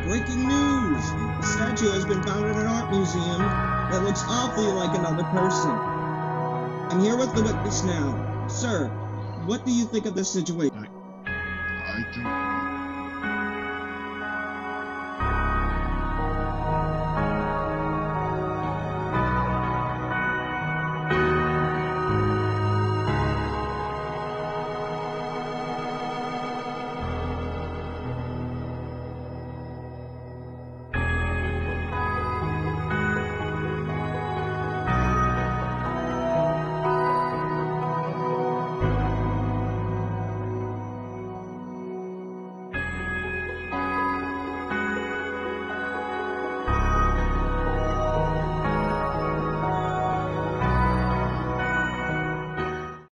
Breaking news! A statue has been found in an art museum that looks awfully like another person. I'm here with the witness now. Sir, what do you think of this situation?